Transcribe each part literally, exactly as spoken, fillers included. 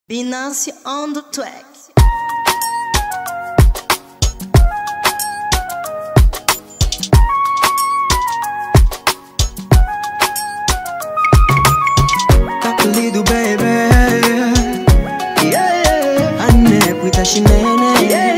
Binance on the track. Kakalidu baby, yeah, yeah. Ane kuita shinene, yeah,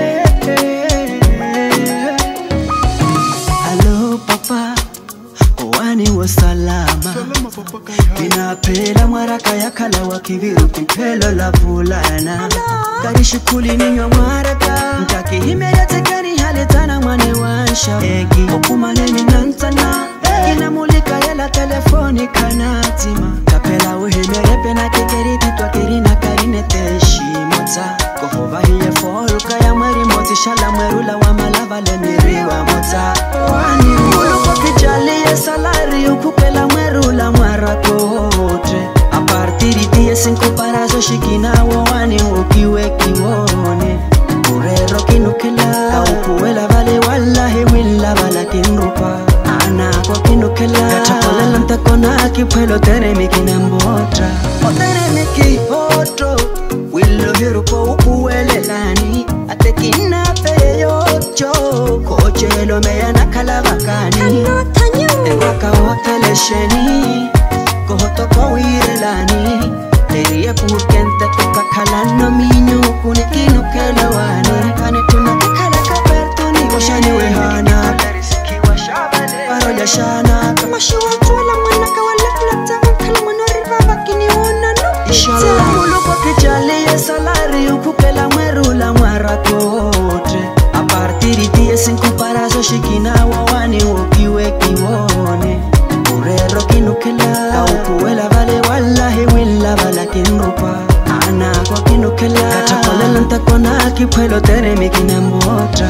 yeah. Hello papa, wani wa salama. Inapela mwaraka ya kala wa kiviru kimpelo la vulana. Kari shukuli ninywa mwaraka mtaki hime ya tekani halitana mwane wansha egi okumane minantana inamulika yela telefoni kanatima kapela uhime yepe na kekeri titwa kiri na karine teshi mota kohova hiye foruka ya mweri moti shala mwerula wa malava lemiriwa mota wani muluko kijali ya salari ukupela mwerula mwarakote a partiri diye cinco parazo shikina wani ukiwe kiwone urero kinukela kaupuela vale wallahi willa vala kinupa ana kwa kinukela kachapole lanta kona kipelo tere mikina mbota o tere miki otro willo hirupo upuele lani ate kina peyo cho kochelo meya nakala bakani engaka hotele sheni kohoto kwa wire lani Teria purkente toka kalano minyo kune kino kelawani kane tunakikala kapertuni washani wehana paroja shana kama shiwa tuwala mwana kawala plata kala manori baba kini ona no inshallah mulu kwa kijali ya salari ukupela mwerula mwarakote a partiri diye cinco parazo shikina wawani ukiwe kiwone urero kinukela kaupuela vale wallahi willa vala kinupa ana kwa kinukela kachapole lanta kona kipelo tere mikina mbota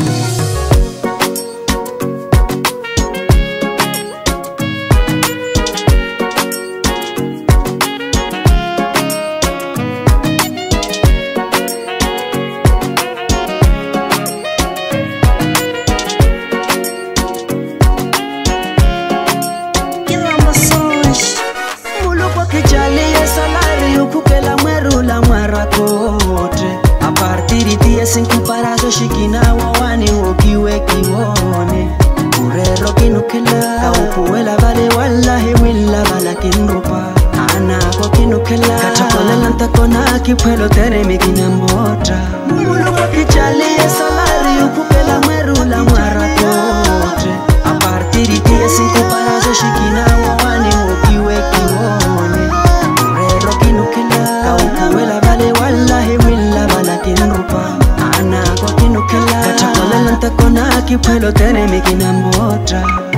a partiri diye cinco parazo shikina wawani ukiwe kiwone urero kinukela kaupuela vale wallahi willa vala kinupa ana kwa kinukela kachapole lanta kona kipelo tere mikina mbota mulu kwa kijali ya salari ukupela mwerula mwarakote a partiri diye cinco parazo shikina wawani ukiwe kiwone urero kinukela kaupuela vale wallahi willa vala kinupa ana kwa kinukela kachapole lanta kona kipelo tere mikina mbota